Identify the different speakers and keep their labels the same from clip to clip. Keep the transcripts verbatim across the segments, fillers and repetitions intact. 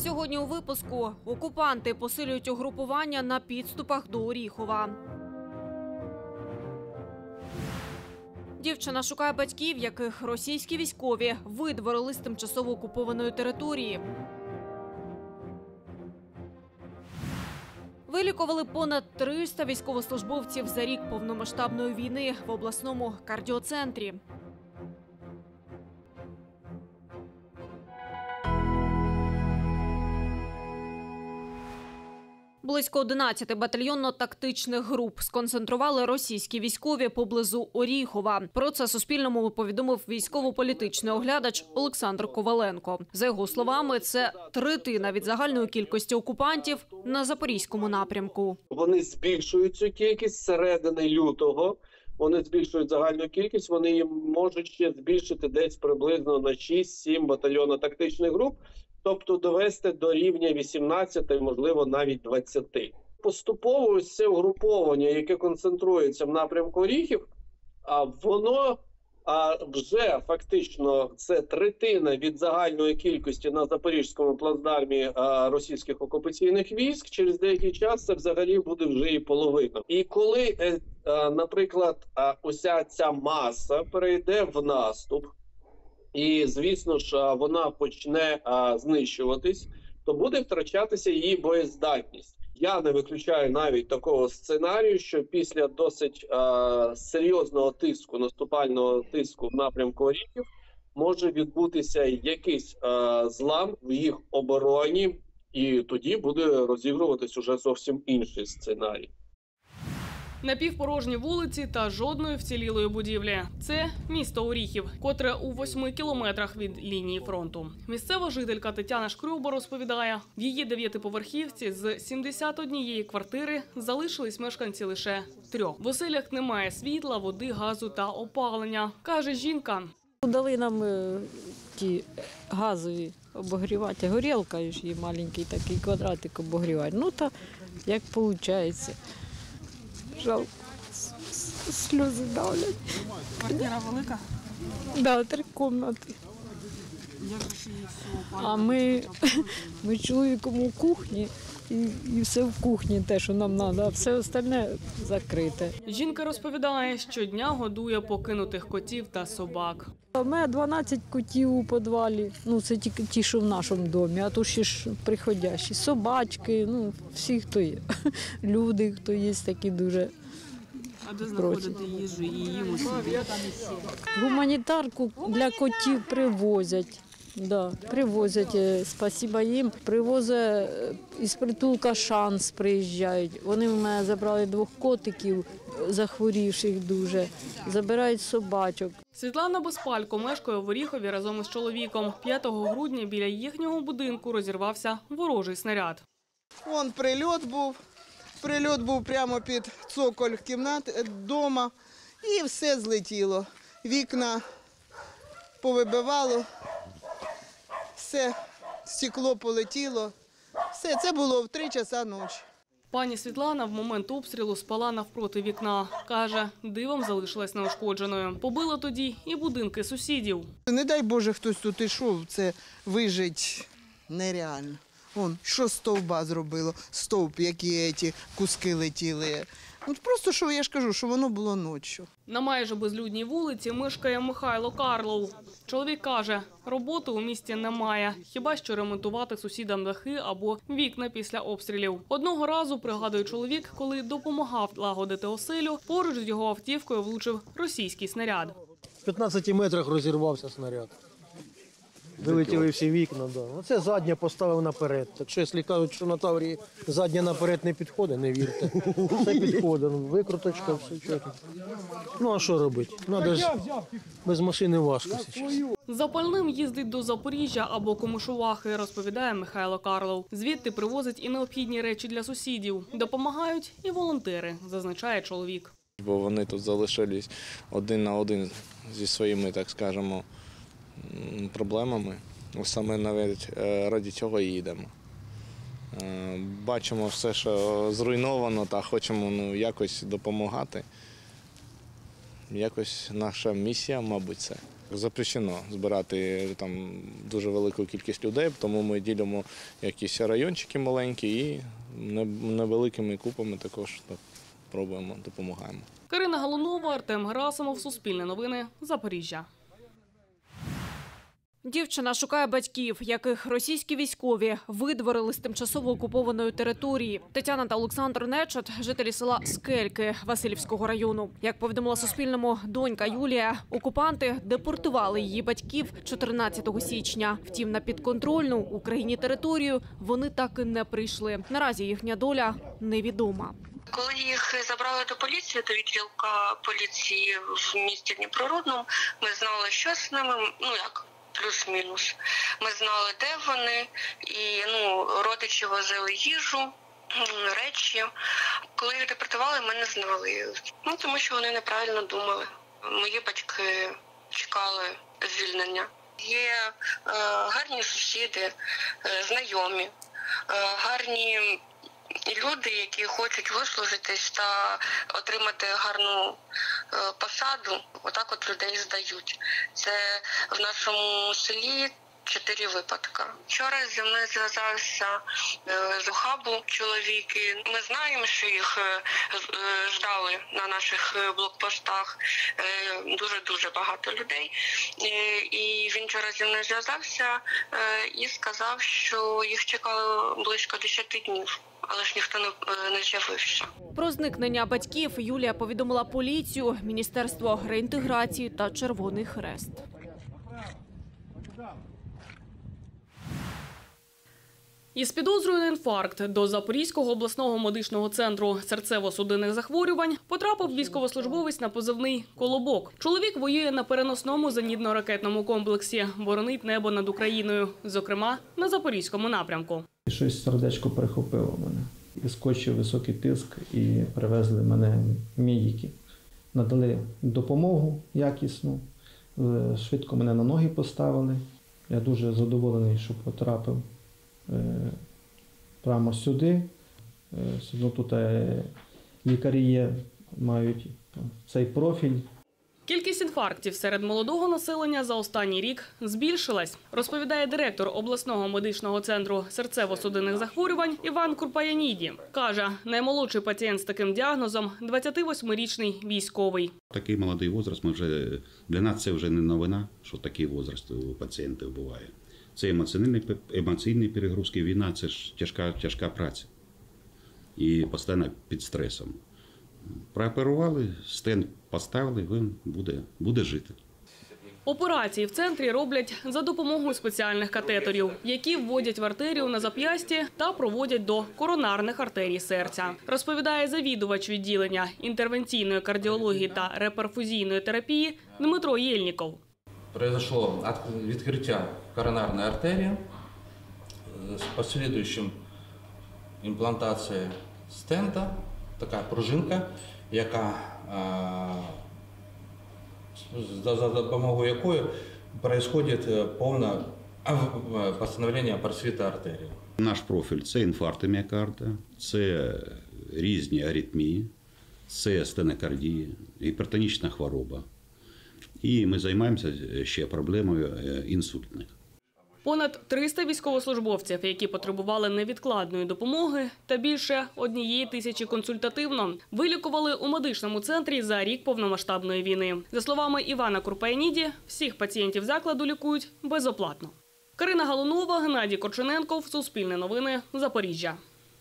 Speaker 1: Сьогодні у випуску окупанти посилюють угрупування на підступах до Оріхова. Дівчина шукає батьків, яких російські військові видворили з тимчасово окупованої території. Вилікували понад триста військовослужбовців за рік повномасштабної війни в обласному кардіоцентрі. Близько одинадцяти батальйонно-тактичних груп сконцентрували російські військові поблизу Оріхова. Про це Суспільному повідомив військово-політичний оглядач Олександр Коваленко. За його словами, це третина від загальної кількості окупантів на Запорізькому напрямку.
Speaker 2: Вони збільшують цю кількість з середини лютого. Вони збільшують загальну кількість, вони їм можуть ще збільшити десь приблизно на шість-сім батальйонно-тактичних груп. Тобто довести до рівня вісімнадцяти, можливо, навіть двадцяти. Поступово ось це угруповання, яке концентрується в напрямку Оріхів, а воно а, вже фактично це третина від загальної кількості на Запорізькому плацдармі а, російських окупаційних військ. Через деякий час це взагалі буде вже і половина. І коли, е, а, наприклад, а, уся ця маса перейде в наступ, і, звісно ж, вона почне а, знищуватись, то буде втрачатися її боєздатність. Я не виключаю навіть такого сценарію, що після досить а, серйозного тиску, наступального тиску в напрямку Оріхів, може відбутися якийсь а, злам в їх обороні, і тоді буде розігруватись уже зовсім інший сценарій.
Speaker 3: Напівпорожні вулиці та жодної вцілілої будівлі. Це місто Оріхів, котре у восьми кілометрах від лінії фронту. Місцева жителька Тетяна Шкрюба розповідає, в її дев'ятиповерхівці з сімдесят однієї квартири залишились мешканці лише трьох. В оселях немає світла, води, газу та опалення, каже жінка.
Speaker 4: Дали нам е, ті газові обогрівати, горілка, і маленький такий квадратик обогрівати. Ну, та як виходить. Жалко, сльози давлять.
Speaker 3: Квартира велика?
Speaker 4: Так, да, три кімнати. А ми, ми чоловіком у кухні, і, і все в кухні, те, що нам треба, а все остальне закрите.
Speaker 3: Жінка розповідає, щодня годує покинутих котів та собак.
Speaker 4: У мене дванадцять котів у підвалі, ну це тільки ті, що в нашому домі, а то ще ж приходящі. Собачки, ну всі, хто є. Люди, хто є, такі дуже.
Speaker 3: А де знаходите їжу і їм усі?
Speaker 4: Гуманітарку для котів привозять. Да, привозять, спасіба їм. Привозять із притулка «Шанс» приїжджають. Вони в мене забрали двох котиків, захворівших дуже, забирають собачок.
Speaker 3: Світлана Безпалько мешкає в Оріхові разом із чоловіком. п'ятого грудня біля їхнього будинку розірвався ворожий снаряд.
Speaker 5: Вон прильот був. Прильот був прямо під цоколь кімнати вдома і все злетіло. Вікна повибивало, все, стекло полетіло. Все, це було в три часа ночі.
Speaker 3: Пані Світлана в момент обстрілу спала навпроти вікна. Каже, дивом залишилась неушкодженою. Побила тоді і будинки сусідів.
Speaker 5: Не дай Боже, хтось тут ішов, це вижить нереально. Вон, що стовба зробило, стовп, які ці куски летіли. Ну, просто, що я ж кажу, що воно було ночі.
Speaker 3: На майже безлюдній вулиці мешкає Михайло Карлов. Чоловік каже, роботи у місті немає, хіба що ремонтувати сусідам дахи або вікна після обстрілів. Одного разу, пригадує чоловік, коли допомагав лагодити оселю, поруч з його автівкою влучив російський снаряд.
Speaker 6: В п'ятнадцяти метрах розірвався снаряд. Вилетіли всі вікна, да. Оце заднє поставив наперед. Так що, якщо кажуть, що на Таврії заднє наперед не підходить, не вірте. Все підходить, викруточка, все чітко. Ну а що робити? Надо ж, без машини важко зараз.
Speaker 3: Запальним їздить до Запоріжжя або Комишувахи, розповідає Михайло Карлов. Звідти привозить і необхідні речі для сусідів. Допомагають і волонтери, зазначає чоловік.
Speaker 7: Бо вони тут залишились один на один зі своїми, так скажемо, проблемами. Саме навіть раді цього і їдемо. Бачимо все, що зруйновано, та хочемо ну, якось допомагати. Якось наша місія, мабуть, це. Запрещено збирати там дуже велику кількість людей, тому ми ділимо якісь райончики маленькі і невеликими купами також пробуємо, допомагаємо.
Speaker 3: Карина Галунова, Артем Герасимов, Суспільне новини, Запоріжжя.
Speaker 1: Дівчина шукає батьків, яких російські військові видворили з тимчасово окупованої території. Тетяна та Олександр Нечет – жителі села Скельки Василівського району. Як повідомила Суспільному донька Юлія, окупанти депортували її батьків чотирнадцятого січня. Втім, на підконтрольну Україні територію вони так і не прийшли. Наразі їхня доля невідома.
Speaker 8: Коли їх забрали до поліції, до відділка поліції в місті Дніпрорудному, ми знали, що з ними, ну як, плюс-мінус. Ми знали, де вони, і ну, родичі возили їжу, речі. Коли їх депортували, ми не знали. Ну, тому що вони неправильно думали. Мої батьки чекали звільнення. Є е, гарні сусіди, е, знайомі, е, гарні люди, які хочуть вислужитись та отримати гарну посаду, отак от людей здають. Це в нашому селі чотири випадки. Вчора зі мною зв'язався з хабу чоловіки. Ми знаємо, що їх ждали на наших блокпостах дуже-дуже багато людей. І він вчора зі мною зв'язався і сказав, що їх чекало близько десяти днів. Але ж ніхто не з'явився.
Speaker 1: Про зникнення батьків Юлія повідомила поліцію, Міністерство реінтеграції та Червоний Хрест.
Speaker 3: Із підозрою на інфаркт до Запорізького обласного медичного центру серцево-судинних захворювань потрапив військовослужбовець на позивний «Колобок». Чоловік воює на переносному зенітно-ракетному комплексі, боронить небо над Україною, зокрема на Запорізькому напрямку.
Speaker 9: Щось сердечко перехопило мене. Відскочив високий тиск і привезли мене медики. Надали допомогу якісну, швидко мене на ноги поставили. Я дуже задоволений, що потрапив прямо сюди. Тут лікарі є, мають цей профіль.
Speaker 3: Кількість інфарктів серед молодого населення за останній рік збільшилась, розповідає директор обласного медичного центру серцево-судинних захворювань Іван Курпаяніді. Каже, наймолодший пацієнт з таким діагнозом – двадцятивосьмирічний військовий.
Speaker 10: Такий молодий возраст, ми вже, для нас це вже не новина, що такий возраст у пацієнтів буває. Це емоційні, емоційні перегрузки, війна – це ж тяжка, тяжка праця і постійно під стресом. Прооперували, стенд поставили, він буде, буде жити.
Speaker 3: Операції в центрі роблять за допомогою спеціальних катетерів, які вводять в артерію на зап'ясті та проводять до коронарних артерій серця. Розповідає завідувач відділення інтервенційної кардіології та реперфузійної терапії Дмитро Єльніков.
Speaker 11: Произошло відкриття коронарної артерії з послідуючим імплантацією стента. Така пружинка, яка, за допомогою якої відбувається повне встановлення просвіту артерії.
Speaker 10: Наш профіль – це інфаркти міокарда, це різні аритмії, це стенокардія, гіпертонічна хвороба. І ми займаємося ще проблемою інсультних.
Speaker 3: Понад триста військовослужбовців, які потребували невідкладної допомоги, та більше однієї тисячі консультативно, вилікували у медичному центрі за рік повномасштабної війни. За словами Івана Курпаяніді, всіх пацієнтів закладу лікують безоплатно. Карина Галунова, Геннадій Корчененков, Суспільне новини, Запоріжжя.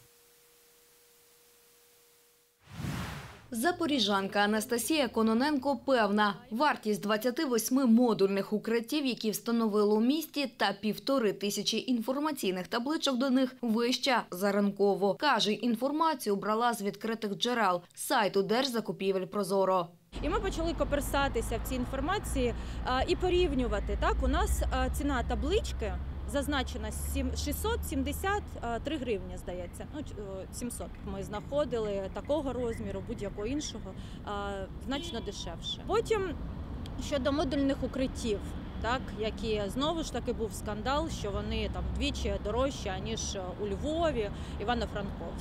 Speaker 12: Запоріжанка Анастасія Кононенко певна, вартість двадцяти восьми модульних укриттів, які встановили у місті, та півтори тисячі інформаційних табличок до них вища за ринкову. Каже, інформацію брала з відкритих джерел – сайту Держзакупівель «Прозоро».
Speaker 13: І ми почали коперсатися в цій інформації а, і порівнювати. Так, у нас а, ціна таблички зазначена шістсот сімдесят три гривні, здається, ну, сімсот. Ми знаходили такого розміру, будь-якого іншого, значно дешевше. Потім щодо модульних укриттів, так, які знову ж таки був скандал, що вони там вдвічі дорожчі, ніж у Львові, Івано-Франковське.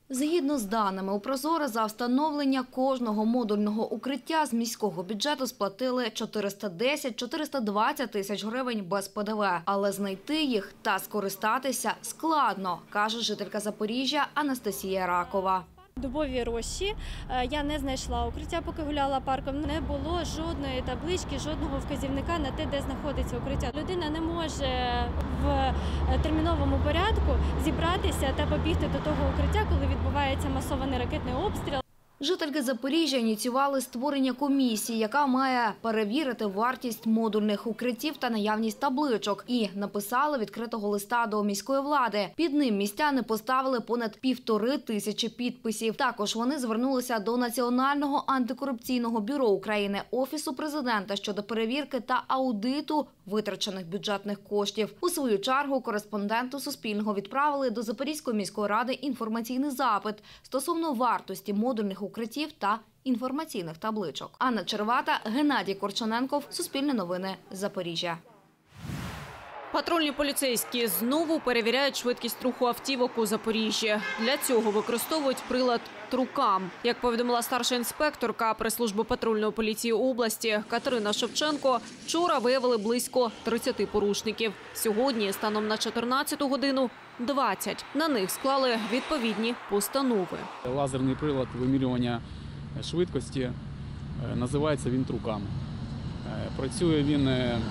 Speaker 12: Згідно з даними у Прозоре, за встановлення кожного модульного укриття з міського бюджету сплатили чотириста десять - чотириста двадцять тисяч гривень без Пе Де Ве. Але знайти їх та скористатися складно, каже жителька Запоріжжя Анастасія Ракова.
Speaker 13: Дубові рощі. Я не знайшла укриття, поки гуляла парком. Не було жодної таблички, жодного вказівника на те, де знаходиться укриття. Людина не може в терміновому порядку зібратися та побігти до того укриття, коли відбувається масований ракетний обстріл.
Speaker 12: Жительки Запоріжжя ініціювали створення комісії, яка має перевірити вартість модульних укриттів та наявність табличок. І написали відкритого листа до міської влади. Під ним містяни поставили понад півтори тисячі підписів. Також вони звернулися до Національного антикорупційного бюро України, Офісу президента щодо перевірки та аудиту витрачених бюджетних коштів. У свою чергу кореспонденту Суспільного відправили до Запорізької міської ради інформаційний запит стосовно вартості модульних укриттів та інформаційних табличок. Анна Червата, Геннадій Корчененков, Суспільне новини, Запоріжжя.
Speaker 1: Патрульні поліцейські знову перевіряють швидкість руху автівок у Запоріжжі. Для цього використовують прилад «Трукам». Як повідомила старша інспекторка прес-служби патрульної поліції області Катерина Шевченко, вчора виявили близько тридцяти порушників. Сьогодні, станом на чотирнадцяту годину, двадцять. На них склали відповідні постанови.
Speaker 14: Лазерний прилад вимірювання швидкості, називається він «Трукам». Працює він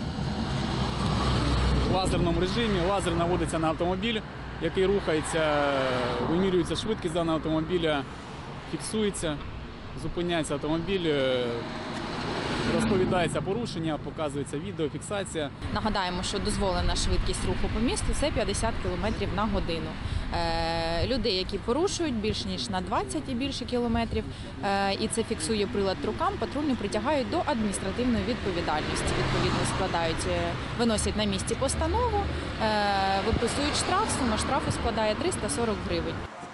Speaker 14: в лазерному режимі. Лазер наводиться на автомобіль, який рухається, вимірюється швидкість даного автомобіля, фіксується, зупиняється автомобіль, розповідається порушення, показується відеофіксація.
Speaker 15: Нагадаємо, що дозволена швидкість руху по місту – це п'ятдесят кілометрів на годину. Е, людей, які порушують більш ніж на двадцять і більше кілометрів, е, і це фіксує прилад «Трукам», патрульні притягають до адміністративної відповідальності. Відповідно, складають, виносять на місці постанову, е, виписують штраф, сума штрафу складає триста сорок гривень.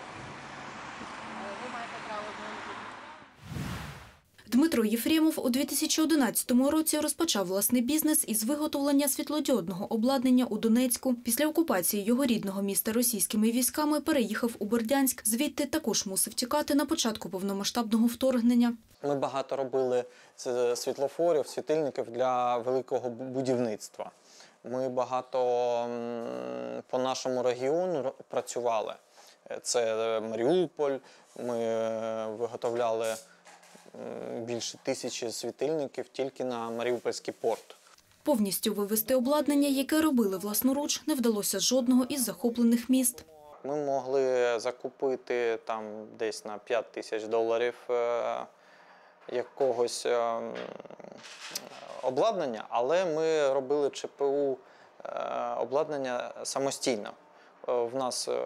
Speaker 16: Дмитро Єфремов у дві тисячі одинадцятому році розпочав власний бізнес із виготовлення світлодіодного обладнання у Донецьку. Після окупації його рідного міста російськими військами переїхав у Бердянськ. Звідти також мусив тікати на початку повномасштабного вторгнення.
Speaker 17: Ми багато робили світлофорів, світильників для великого будівництва. Ми багато по нашому регіону працювали. Це Маріуполь, ми виготовляли більше тисячі світильників тільки на Маріупольський порт.
Speaker 16: Повністю вивезти обладнання, яке робили власноруч, не вдалося жодного із захоплених міст.
Speaker 17: Ми могли закупити там десь на п'ять тисяч доларів е, якогось е, обладнання, але ми робили Че Пе У е, обладнання самостійно. Е, в нас е,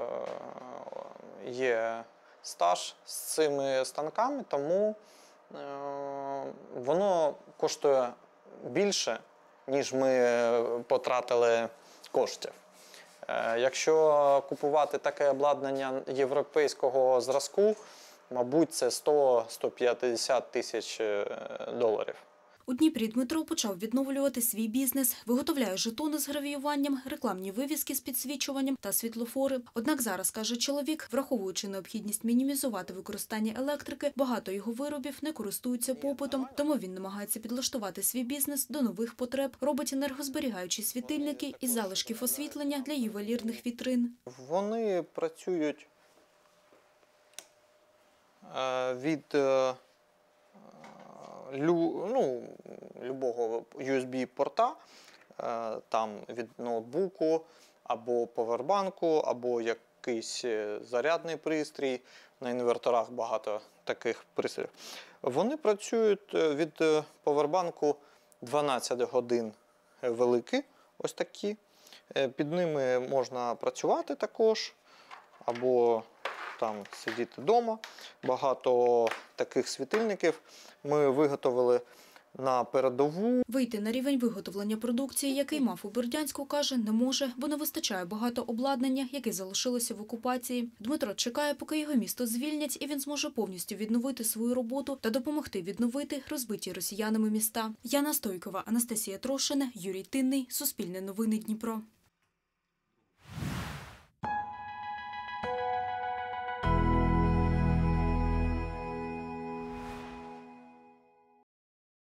Speaker 17: є стаж з цими станками, тому воно коштує більше, ніж ми потратили коштів. Якщо купувати таке обладнання європейського зразку, мабуть, це сто - сто п'ятдесят тисяч доларів.
Speaker 16: У Дніпрі Дмитро почав відновлювати свій бізнес, виготовляє жетони з гравіюванням, рекламні вивіски з підсвічуванням та світлофори. Однак зараз, каже чоловік, враховуючи необхідність мінімізувати використання електрики, багато його виробів не користуються попитом, тому він намагається підлаштувати свій бізнес до нових потреб, робить енергозберігаючі світильники із залишків освітлення для ювелірних вітрин.
Speaker 17: Вони працюють від Лю, ну, любого ю ес бі-порта, там від ноутбуку, або повербанку, або якийсь зарядний пристрій. На інверторах багато таких пристроїв. Вони працюють від повербанку дванадцять годин великі, ось такі. Під ними можна працювати також, або там сидіти вдома. Багато таких світильників ми виготовили на передову.
Speaker 16: Вийти на рівень виготовлення продукції, який мав у Бердянську, каже, не може, бо не вистачає багато обладнання, яке залишилося в окупації. Дмитро чекає, поки його місто звільнять, і він зможе повністю відновити свою роботу та допомогти відновити розбиті росіянами міста. Яна Стойкова, Анастасія Трошина, Юрій Тинний, Суспільне новини Дніпро.